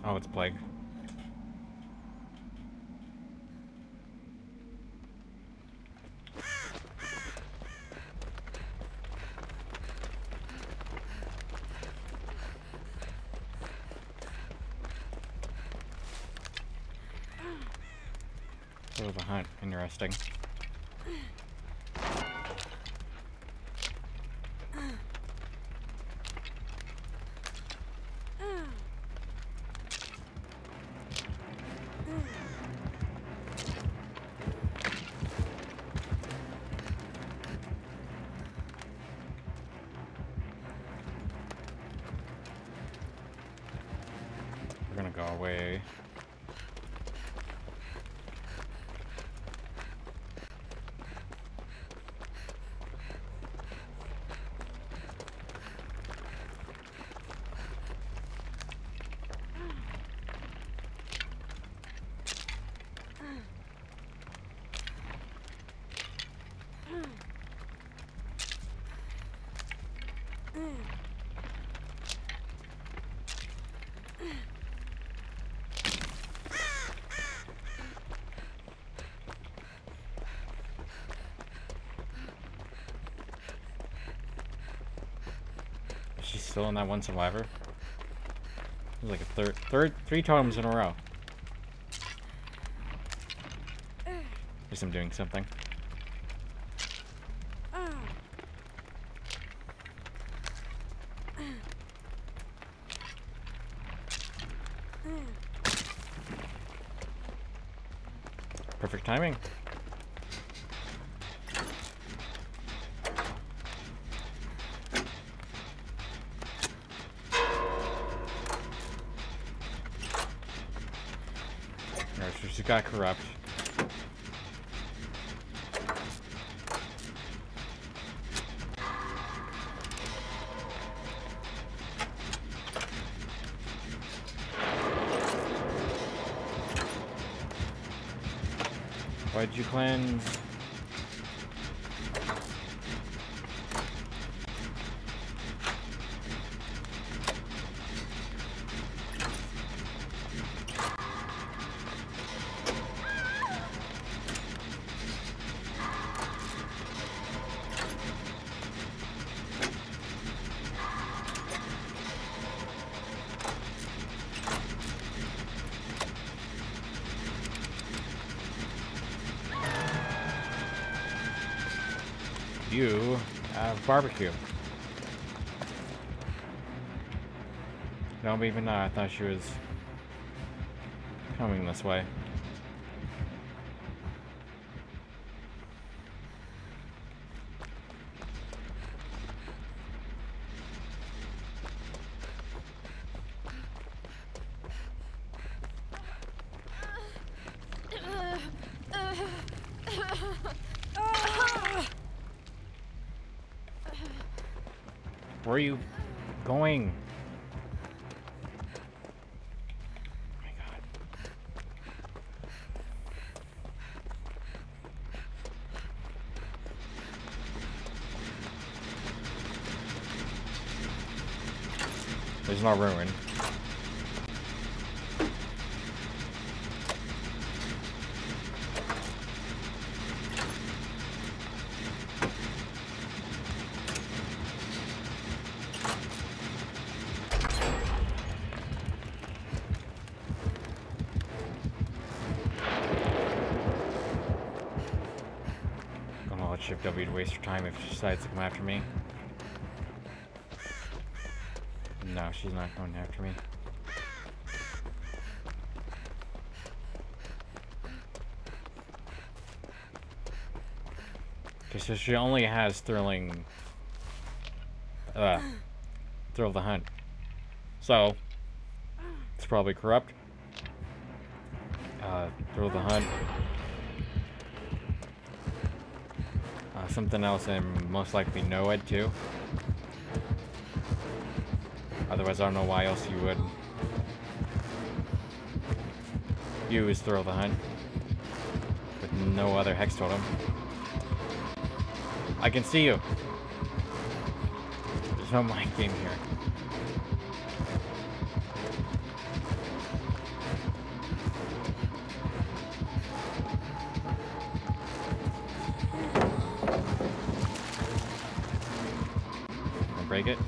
Oh, it's Plague. Throw the Hunt. Interesting. We're gonna go away. She's still in that one survivor. It was like a three totems in a row. Guess I'm doing something. Perfect timing. Alright, so she got corrupt. Why'd you cleanse? You have barbecue. Don't even know. I thought she was coming this way. Where are you going? Oh my God. There's no ruin. Shift W to waste her time if she decides to come after me. No, she's not going after me. Okay, so she only has Thrilling... Thrill of the Hunt. So, it's probably corrupt. Thrill of the Hunt. Something else, and most likely Noed too. Otherwise, I don't know why else you would use Thrill of the Hunt with no other hex totem. I can see you. There's no mind game here. break it.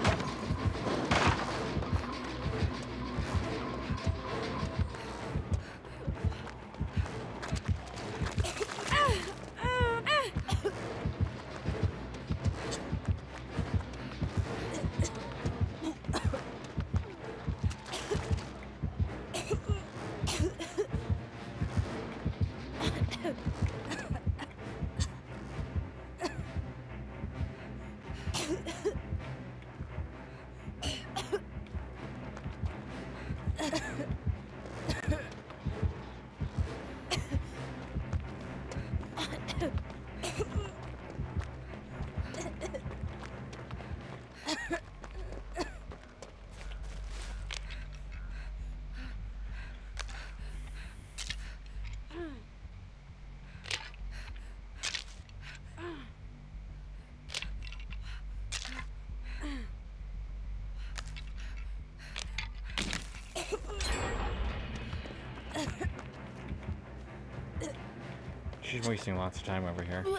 She's wasting lots of time over here.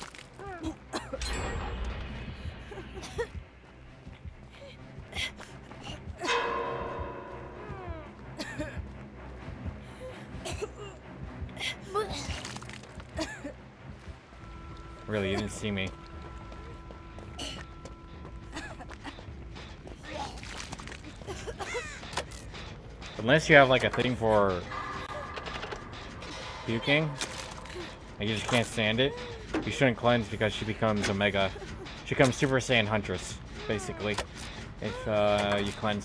Really, you didn't see me. Unless you have like a thing for puking, and you just can't stand it, you shouldn't cleanse because she becomes Omega. She becomes Super Saiyan Huntress, basically, if you cleanse.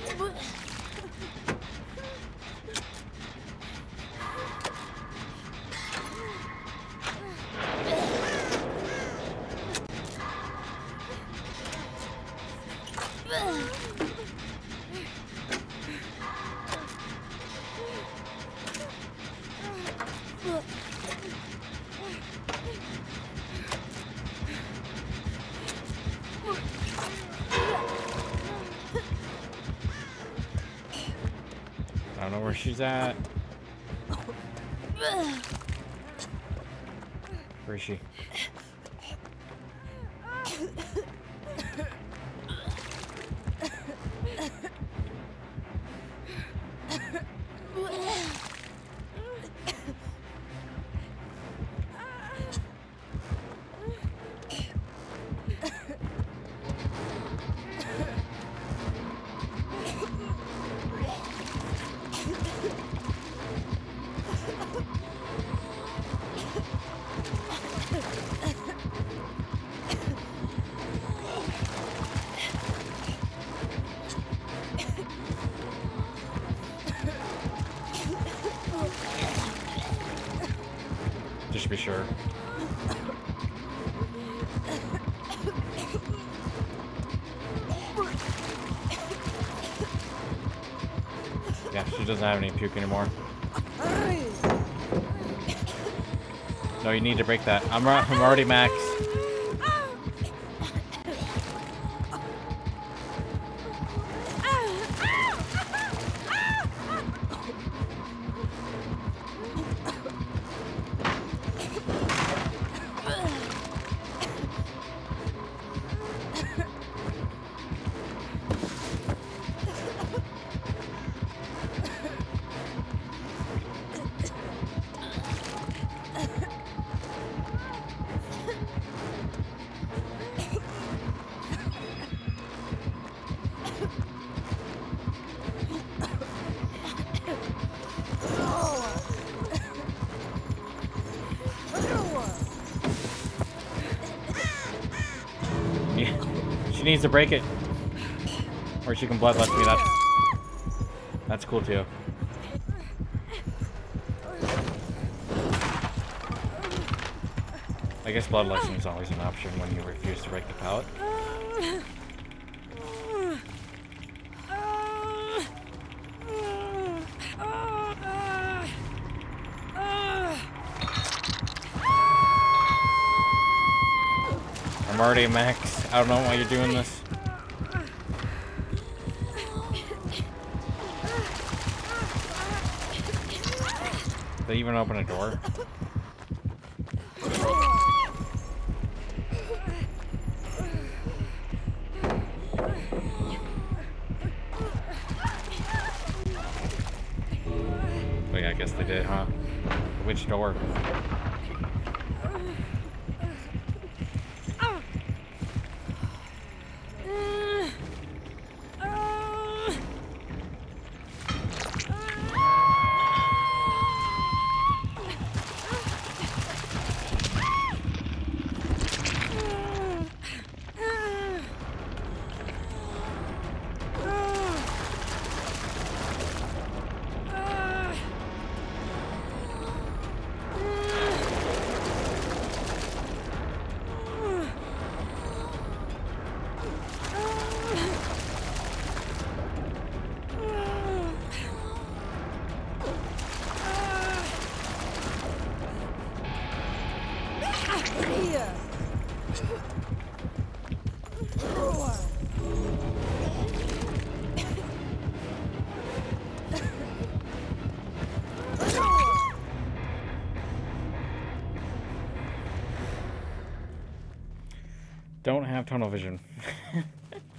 I don't know where she's at. Where is she? Just to be sure. Yeah, she doesn't have any puke anymore. No, you need to break that. I'm already max. She needs to break it, or she can bloodlust me. That's cool too. I guess bloodlusting is always an option when you refuse to break the pallet. I'm already max. I don't know why you're doing this. Did they even open a door? door. Don't have tunnel vision.